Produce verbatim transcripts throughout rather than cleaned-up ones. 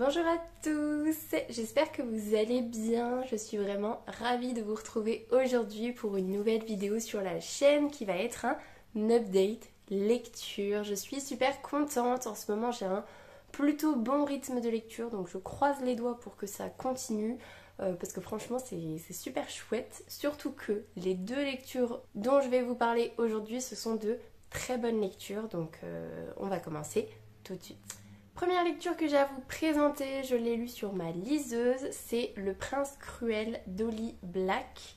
Bonjour à tous, j'espère que vous allez bien, je suis vraiment ravie de vous retrouver aujourd'hui pour une nouvelle vidéo sur la chaîne qui va être un update lecture. Je suis super contente, en ce moment j'ai un plutôt bon rythme de lecture donc je croise les doigts pour que ça continue euh, parce que franchement c'est super chouette, surtout que les deux lectures dont je vais vous parler aujourd'hui ce sont de très bonnes lectures donc euh, on va commencer tout de suite. Première lecture que j'ai à vous présenter, je l'ai lue sur ma liseuse, c'est Le Prince Cruel d'Holly Black.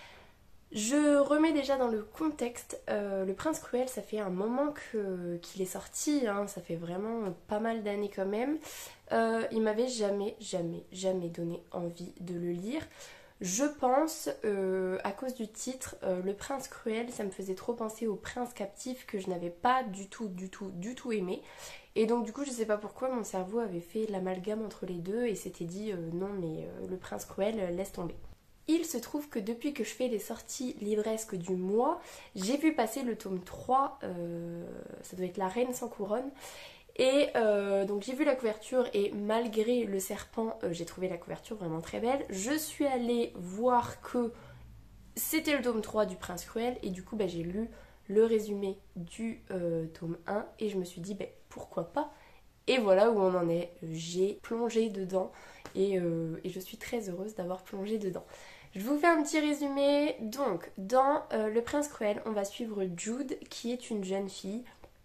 Je remets déjà dans le contexte, euh, Le Prince Cruel, ça fait un moment que, qu'il est sorti, hein, ça fait vraiment pas mal d'années quand même. Euh, il m'avait jamais, jamais, jamais donné envie de le lire. Je pense, euh, à cause du titre, euh, Le Prince Cruel, ça me faisait trop penser au Prince Captif que je n'avais pas du tout, du tout, du tout aimé. Et donc du coup, je sais pas pourquoi, mon cerveau avait fait l'amalgame entre les deux et s'était dit euh, non mais euh, Le Prince Cruel, euh, laisse tomber. Il se trouve que depuis que je fais les sorties livresques du mois, j'ai vu passer le tome trois, euh, ça doit être La Reine sans couronne. Et euh, donc j'ai vu la couverture et malgré le serpent, euh, j'ai trouvé la couverture vraiment très belle. Je suis allée voir que c'était le tome trois du Prince Cruel et du coup bah, j'ai lu le résumé du euh, tome un et je me suis dit bah, pourquoi pas. Et voilà où on en est, j'ai plongé dedans et, euh, et je suis très heureuse d'avoir plongé dedans. Je vous fais un petit résumé. Donc dans euh, Le Prince Cruel, on va suivre Jude qui est une jeune fille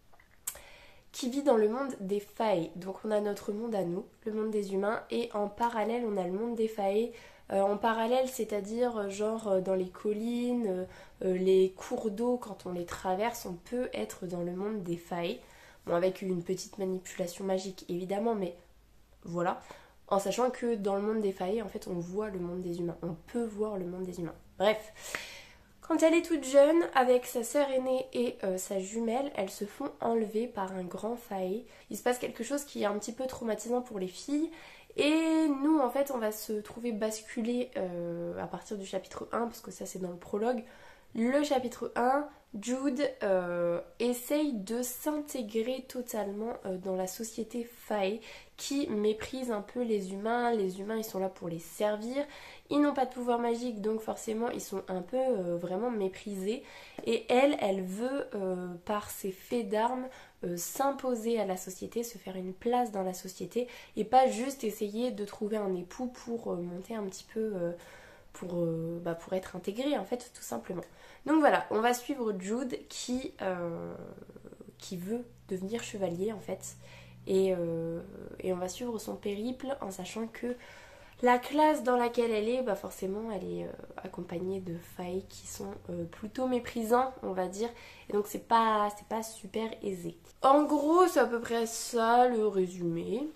qui vit dans le monde des fae. Donc on a notre monde à nous, le monde des humains, et en parallèle on a le monde des fae. Euh, en parallèle, c'est-à-dire genre euh, dans les collines, euh, euh, les cours d'eau, quand on les traverse, on peut être dans le monde des fae. Bon, avec une petite manipulation magique évidemment, mais voilà. En sachant que dans le monde des fae, en fait, on voit le monde des humains. On peut voir le monde des humains. Bref. Quand elle est toute jeune, avec sa sœur aînée et euh, sa jumelle, elles se font enlever par un grand fae. Il se passe quelque chose qui est un petit peu traumatisant pour les filles. Et nous, en fait, on va se trouver basculés euh, à partir du chapitre un, parce que ça c'est dans le prologue. Le chapitre un, Jude euh, essaye de s'intégrer totalement euh, dans la société fae qui méprise un peu les humains. Les humains, ils sont là pour les servir. Ils n'ont pas de pouvoir magique, donc forcément, ils sont un peu euh, vraiment méprisés. Et elle, elle veut, euh, par ses faits d'armes, euh, s'imposer à la société, se faire une place dans la société, et pas juste essayer de trouver un époux pour euh, monter un petit peu... Euh, Pour, euh, bah pour être intégrée en fait tout simplement. Donc voilà, on va suivre Jude qui, euh, qui veut devenir chevalier en fait et, euh, et on va suivre son périple en sachant que la classe dans laquelle elle est, bah forcément elle est euh, accompagnée de fae qui sont euh, plutôt méprisants on va dire, et donc c'est pas, c'est pas super aisé. En gros c'est à peu près ça le résumé.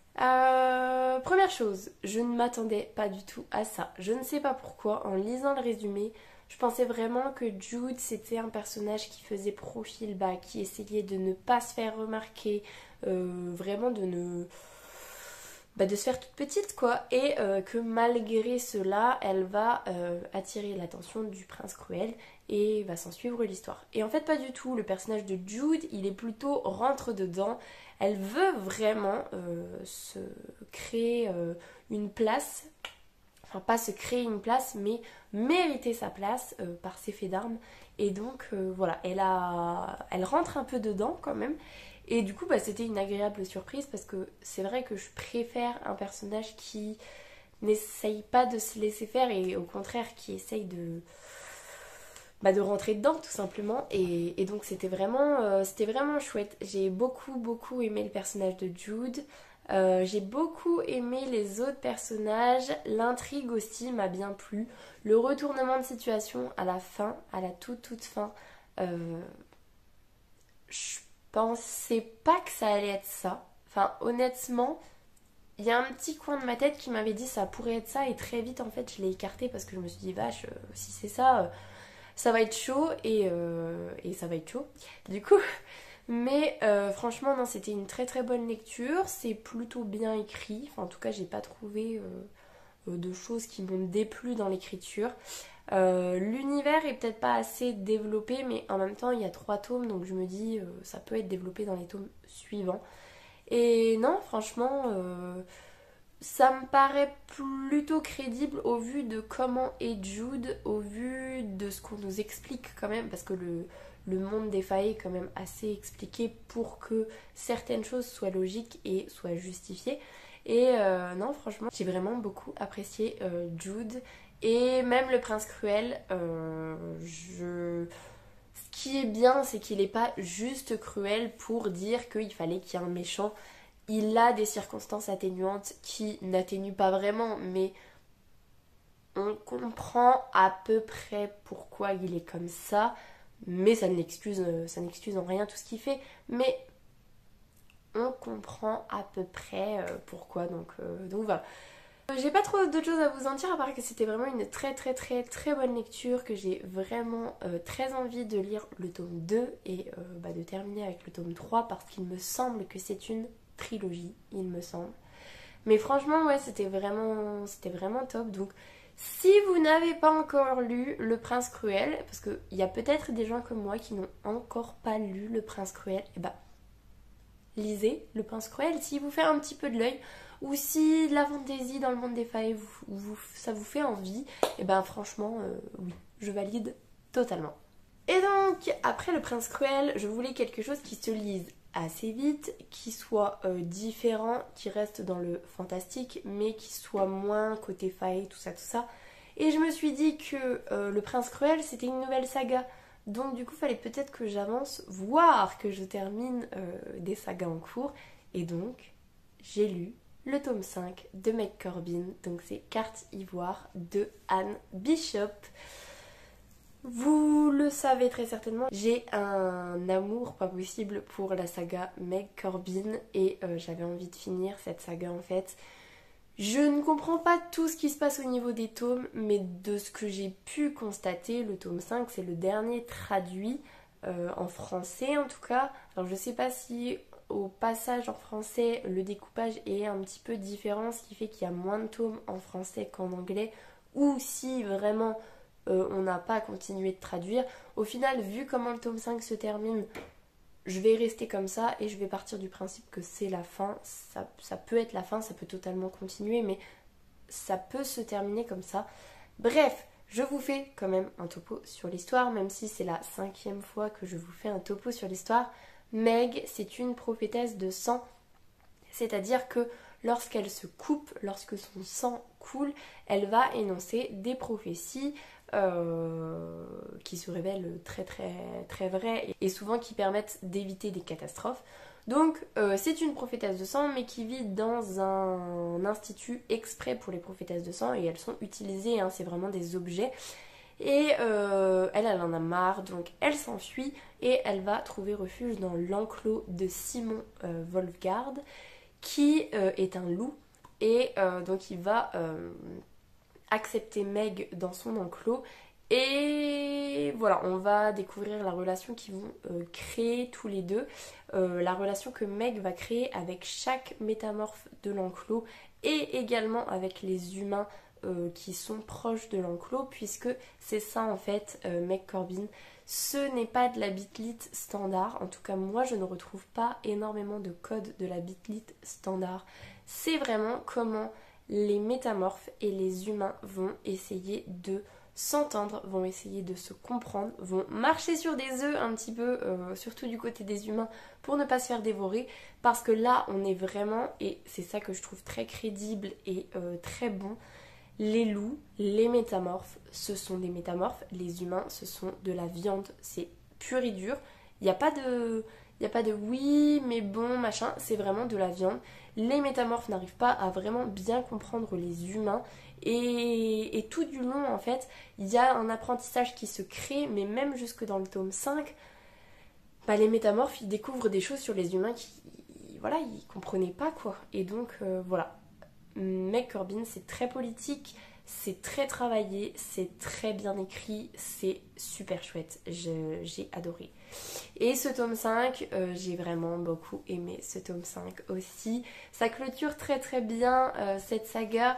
Euh, première chose, je ne m'attendais pas du tout à ça. Je ne sais pas pourquoi, en lisant le résumé, je pensais vraiment que Jude c'était un personnage qui faisait profil bas, qui essayait de ne pas se faire remarquer, euh, vraiment de ne... Bah, de se faire toute petite quoi, et euh, que malgré cela, elle va euh, attirer l'attention du prince cruel et va s'en suivre l'histoire. Et en fait pas du tout, le personnage de Jude, il est plutôt rentre dedans. Elle veut vraiment euh, se créer euh, une place, enfin pas se créer une place, mais mériter sa place euh, par ses faits d'armes. Et donc euh, voilà, elle, a... elle rentre un peu dedans quand même. Et du coup bah, c'était une agréable surprise parce que c'est vrai que je préfère un personnage qui n'essaye pas de se laisser faire et au contraire qui essaye de... Bah de rentrer dedans tout simplement, et, et donc c'était vraiment, euh, c'était vraiment chouette. J'ai beaucoup beaucoup aimé le personnage de Jude, euh, j'ai beaucoup aimé les autres personnages, l'intrigue aussi m'a bien plu, le retournement de situation à la fin, à la toute toute fin, euh, je pensais pas que ça allait être ça, enfin honnêtement il y a un petit coin de ma tête qui m'avait dit ça pourrait être ça, et très vite en fait je l'ai écarté parce que je me suis dit vache, euh, si c'est ça... Euh, ça va être chaud et, euh, et ça va être chaud du coup. Mais euh, franchement non, c'était une très très bonne lecture, c'est plutôt bien écrit, enfin en tout cas j'ai pas trouvé euh, de choses qui m'ont déplu dans l'écriture. Euh, l'univers est peut-être pas assez développé, mais en même temps il y a trois tomes donc je me dis euh, ça peut être développé dans les tomes suivants. Et non franchement euh, ça me paraît plutôt crédible au vu de comment est Jude, au vu de ce qu'on nous explique quand même, parce que le, le monde des failles est quand même assez expliqué pour que certaines choses soient logiques et soient justifiées. Et euh, non, franchement, j'ai vraiment beaucoup apprécié euh, Jude. Et même le prince cruel, euh, je... ce qui est bien, c'est qu'il n'est pas juste cruel pour dire qu'il fallait qu'il y ait un méchant. Il a des circonstances atténuantes qui n'atténuent pas vraiment, mais on comprend à peu près pourquoi il est comme ça. Mais ça ne l'excuse, ça n'excuse en rien tout ce qu'il fait. Mais on comprend à peu près euh, pourquoi, donc, euh, donc voilà. J'ai pas trop d'autres choses à vous en dire à part que c'était vraiment une très très très très bonne lecture, que j'ai vraiment euh, très envie de lire le tome deux et euh, bah, de terminer avec le tome trois parce qu'il me semble que c'est une trilogie, il me semble. Mais franchement ouais, c'était vraiment, c'était vraiment top. Donc si vous n'avez pas encore lu Le Prince Cruel, parce qu'il y a peut-être des gens comme moi qui n'ont encore pas lu Le Prince Cruel, et bah lisez Le Prince Cruel si vous fait un petit peu de l'œil. Ou si la fantaisie dans le monde des failles, vous, vous, ça vous fait envie, et ben franchement, euh, oui, je valide totalement. Et donc, après Le Prince Cruel, je voulais quelque chose qui se lise assez vite, qui soit euh, différent, qui reste dans le fantastique, mais qui soit moins côté faille, tout ça, tout ça. Et je me suis dit que euh, Le Prince Cruel, c'était une nouvelle saga. Donc du coup, il fallait peut-être que j'avance, voire que je termine euh, des sagas en cours. Et donc, j'ai lu le tome cinq de Meg Corbin, donc c'est Carte Ivoire de Anne Bishop. Vous le savez très certainement, j'ai un amour pas possible pour la saga Meg Corbin et euh, j'avais envie de finir cette saga en fait. Je ne comprends pas tout ce qui se passe au niveau des tomes, mais de ce que j'ai pu constater, le tome cinq c'est le dernier traduit euh, en français en tout cas. Alors je sais pas si au passage en français le découpage est un petit peu différent, ce qui fait qu'il y a moins de tomes en français qu'en anglais, ou si vraiment euh, on n'a pas continué de traduire. Au final, vu comment le tome cinq se termine, je vais rester comme ça et je vais partir du principe que c'est la fin. Ça, ça peut être la fin, ça peut totalement continuer, mais ça peut se terminer comme ça. Bref, je vous fais quand même un topo sur l'histoire, même si c'est la cinquième fois que je vous fais un topo sur l'histoire. Meg, c'est une prophétesse de sang, c'est-à-dire que lorsqu'elle se coupe, lorsque son sang coule, elle va énoncer des prophéties euh, qui se révèlent très très très vraies et souvent qui permettent d'éviter des catastrophes. Donc euh, c'est une prophétesse de sang mais qui vit dans un institut exprès pour les prophétesses de sang et elles sont utilisées, hein, c'est vraiment des objets. Et euh, elle, elle en a marre, donc elle s'enfuit et elle va trouver refuge dans l'enclos de Simon euh, Wolfgard, qui euh, est un loup. Et euh, donc il va euh, accepter Meg dans son enclos. Et voilà, on va découvrir la relation qu'ils vont euh, créer tous les deux. Euh, la relation que Meg va créer avec chaque métamorphe de l'enclos et également avec les humains Euh, qui sont proches de l'enclos, puisque c'est ça en fait euh, Meg Corbin. Ce n'est pas de la bitlite standard, en tout cas moi je ne retrouve pas énormément de codes de la bitlite standard. C'est vraiment comment les métamorphes et les humains vont essayer de s'entendre, vont essayer de se comprendre, vont marcher sur des œufs un petit peu, euh, surtout du côté des humains, pour ne pas se faire dévorer, parce que là on est vraiment, et c'est ça que je trouve très crédible et euh, très bon, les loups, les métamorphes, ce sont des métamorphes, les humains, ce sont de la viande, c'est pur et dur. Il n'y a pas de, il n'y a pas de oui, mais bon, machin, c'est vraiment de la viande. Les métamorphes n'arrivent pas à vraiment bien comprendre les humains et, et tout du long, en fait, il y a un apprentissage qui se crée, mais même jusque dans le tome cinq, bah, les métamorphes, ils découvrent des choses sur les humains qui, voilà, ils comprenaient pas, quoi. Et donc, euh, voilà. Meg Corbin, c'est très politique, c'est très travaillé, c'est très bien écrit, c'est super chouette, je, j'ai adoré. Et ce tome cinq, euh, j'ai vraiment beaucoup aimé ce tome cinq aussi. Ça clôture très très bien euh, cette saga.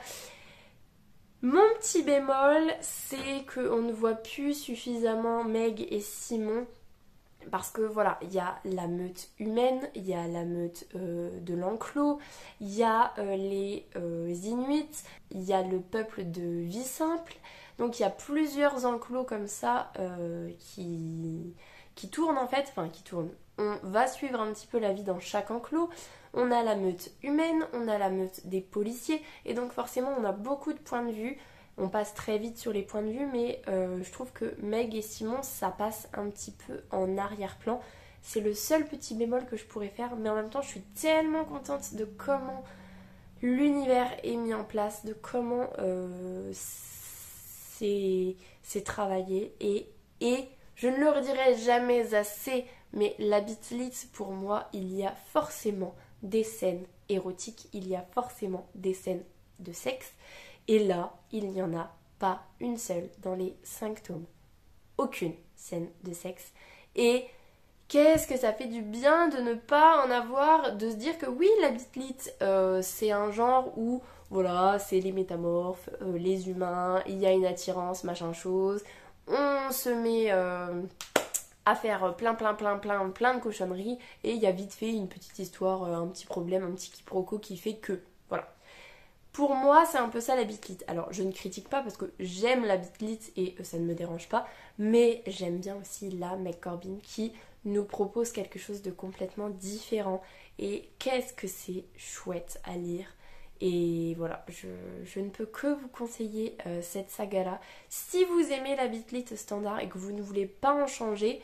Mon petit bémol, c'est qu'on ne voit plus suffisamment Meg et Simon parce que voilà, il y a la meute humaine, il y a la meute euh, de l'enclos, il y a euh, les euh, Inuits, il y a le peuple de vie simple. Donc il y a plusieurs enclos comme ça euh, qui, qui tournent en fait, enfin qui tournent. On va suivre un petit peu la vie dans chaque enclos. On a la meute humaine, on a la meute des policiers, et donc forcément on a beaucoup de points de vue. On passe très vite sur les points de vue, mais euh, je trouve que Meg et Simon, ça passe un petit peu en arrière-plan. C'est le seul petit bémol que je pourrais faire, mais en même temps je suis tellement contente de comment l'univers est mis en place, de comment euh, c'est travaillé, et, et je ne le redirai jamais assez, mais la Beatlit, pour moi, il y a forcément des scènes érotiques, il y a forcément des scènes de sexe, et là, il n'y en a pas une seule dans les cinq tomes. Aucune scène de sexe. Et qu'est-ce que ça fait du bien de ne pas en avoir, de se dire que oui, la Beatlit, euh, c'est un genre où, voilà, c'est les métamorphes, euh, les humains, il y a une attirance, machin chose, on se met euh, à faire plein plein plein plein plein de cochonneries, et il y a vite fait une petite histoire, euh, un petit problème, un petit quiproquo qui fait que, voilà. Pour moi, c'est un peu ça la Beatlit. Alors, je ne critique pas parce que j'aime la Beatlit et ça ne me dérange pas, mais j'aime bien aussi la Meg Corbin qui nous propose quelque chose de complètement différent. Et qu'est-ce que c'est chouette à lire. Et voilà, je, je ne peux que vous conseiller euh, cette saga-là. Si vous aimez la Beatlit standard et que vous ne voulez pas en changer,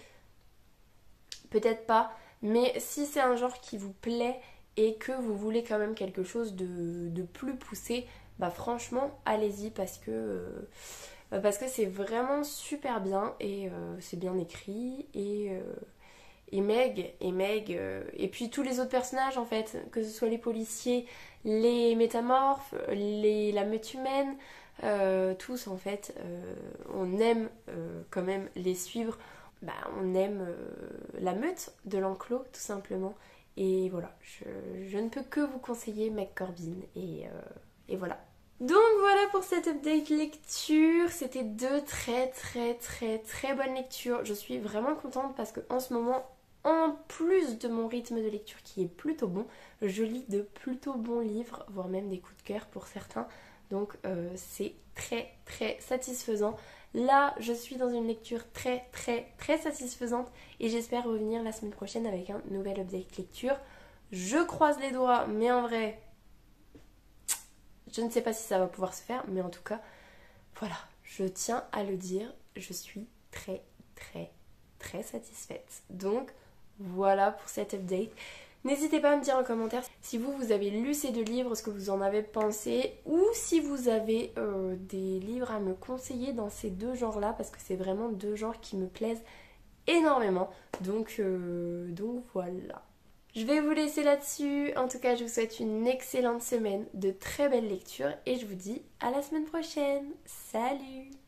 peut-être pas, mais si c'est un genre qui vous plaît et que vous voulez quand même quelque chose de, de plus poussé, bah franchement allez-y, parce que euh, parce que c'est vraiment super bien, et euh, c'est bien écrit, et, euh, et Meg, et Meg, euh, et puis tous les autres personnages en fait, que ce soit les policiers, les métamorphes, les, la meute humaine, euh, tous en fait, euh, on aime euh, quand même les suivre, bah, on aime euh, la meute de l'enclos tout simplement. Et voilà, je, je ne peux que vous conseiller Meg Corbin, et, euh, et voilà. Donc voilà pour cette update lecture, c'était deux très très très très bonnes lectures. Je suis vraiment contente parce que en ce moment, en plus de mon rythme de lecture qui est plutôt bon, je lis de plutôt bons livres, voire même des coups de cœur pour certains. Donc euh, c'est très très satisfaisant. Là, je suis dans une lecture très très très satisfaisante, et j'espère revenir la semaine prochaine avec un nouvel update lecture. Je croise les doigts, mais en vrai, je ne sais pas si ça va pouvoir se faire, mais en tout cas, voilà, je tiens à le dire, je suis très très très satisfaite. Donc voilà pour cette update. N'hésitez pas à me dire en commentaire si vous, vous avez lu ces deux livres, ce que vous en avez pensé, ou si vous avez euh, des livres à me conseiller dans ces deux genres-là, parce que c'est vraiment deux genres qui me plaisent énormément. Donc, euh, donc voilà. Je vais vous laisser là-dessus. En tout cas, je vous souhaite une excellente semaine, de très belles lectures, et je vous dis à la semaine prochaine. Salut!